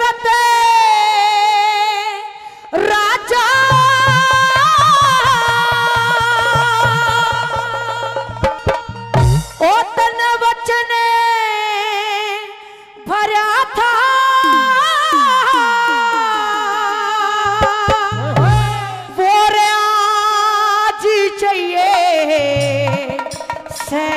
जाते राजा ओ तन वचन भरा था वो आज चाहिए से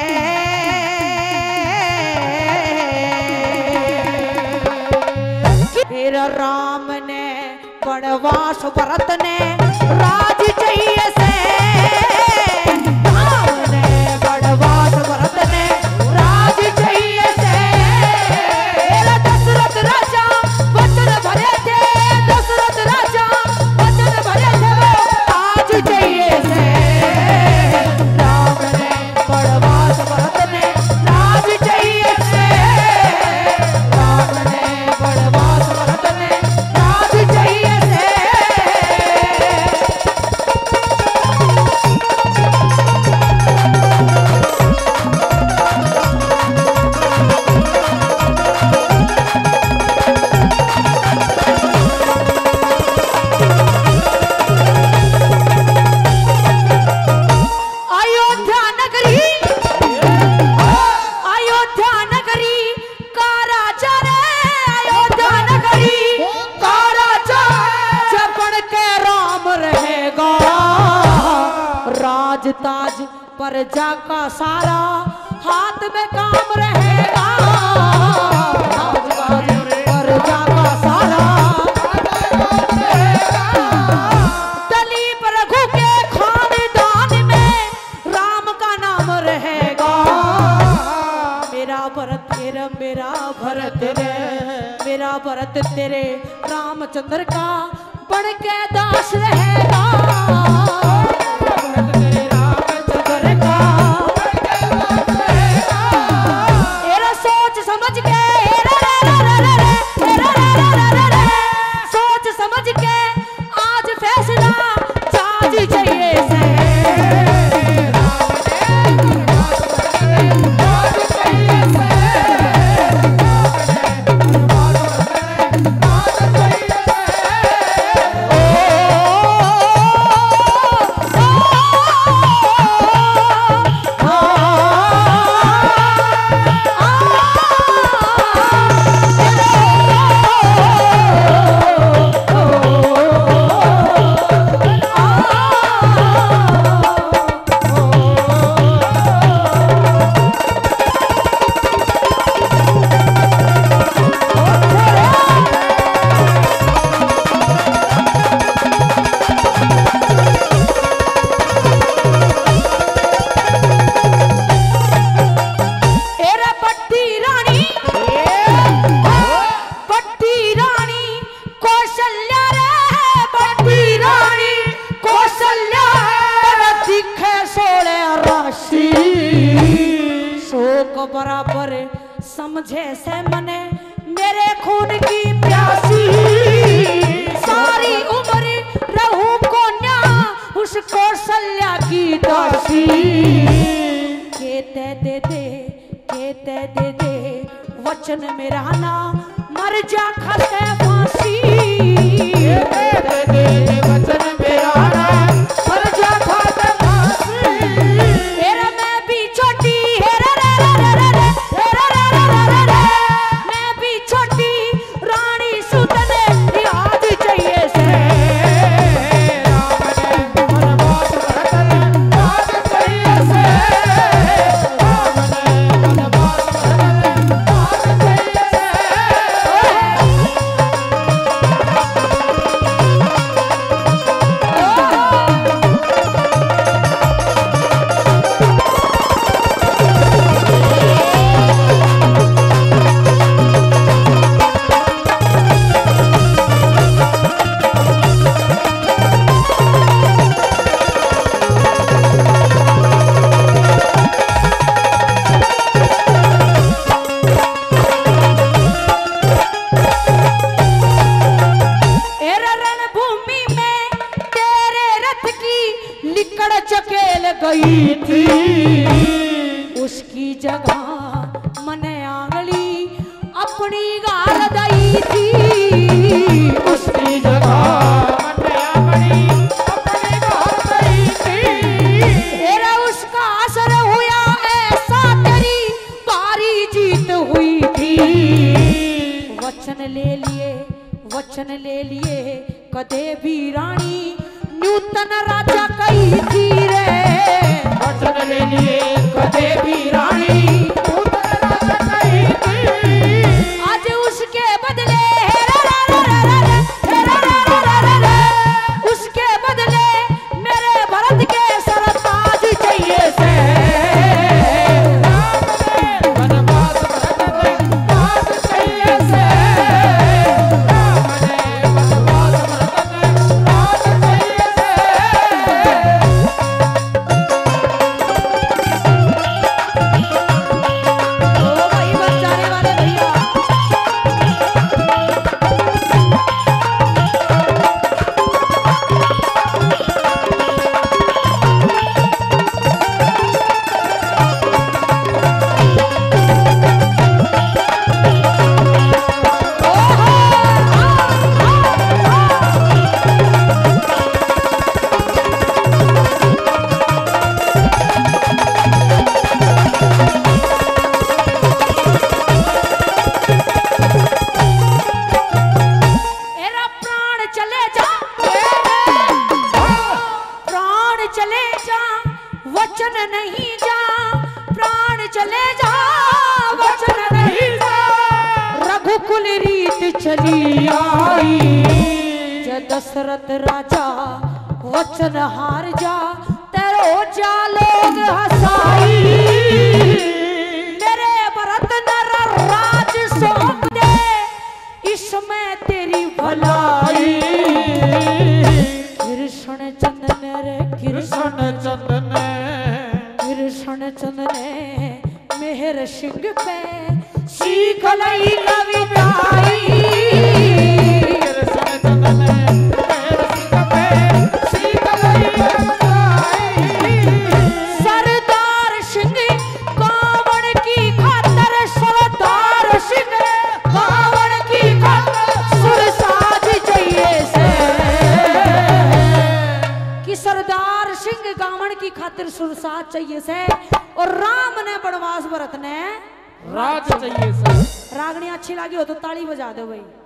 फिर राम ने वनवास भरत ने राज चाहिए से राम ने वनवास भरत ने राज चाहिए से दशरथ राजा वचन भरे थे दशरथ राजा वचन भरे थे वो आज चाहिए से राम ने वनवास भरत ने राज चाहिए से राम ने वनवास भरत ने राज चाहिए से ताज प्रजा का सारा हाथ में काम रहेगा प्रजा का सारा दलीप रघु के खानदान में राम का नाम रहेगा मेरा भरत तेरा मेरा भरत तेरे रामचंद्र का बन के दास रहेगा बराबर समझे से मने मेरे खून की प्यासी सारी उम्र रहूं कन्या उस कौशल्या की दासी कहते दे दे वचन मेरा ना मर जा खसे फांसी दे वचन मेरा ना मर जा खसे फांसी मेरा मैं भी छोटी मैं भी छोटी रानी सुतने आज चाहिए से गई थी उसकी जगह मने आंगली अपनी गाल दई थी। वचन ले लिए कदे भी रानी नूतन राजा कही थी रे। वचन ले लिए कदे भी रानी नूतन राजा कही थी। आज उसके बदले उसके बदले मेरे भरत के सरताज चाहिए से। वचन नहीं जा प्राण चले जा वचन नहीं जा। रघुकुल रीत चली आई जब दशरथ राजा वचन हार जा तेरो जा लोग हसाई। मेरे भरत नर राज सौंप दे इसमें तेरी भलाई। कृष्ण चंदन रे कृष्ण चंदन कृष्ण चंदन मेहर सिंह पे सीख लई कविताई। कृष्ण चंदन मेहर सिंह पे सीख लई कविताई। सरदार सिंह कावड़ की खातर सरदार सिंह कावड़ की खातर सुरसाज चाहिए से। कि सरदार सिंह कावड़ की खातिर सुरसाज चाहिए से और राम ने वनवास भरत ने राज चाहिए सर। रागनी अच्छी लगी हो तो ताली बजा दो भाई।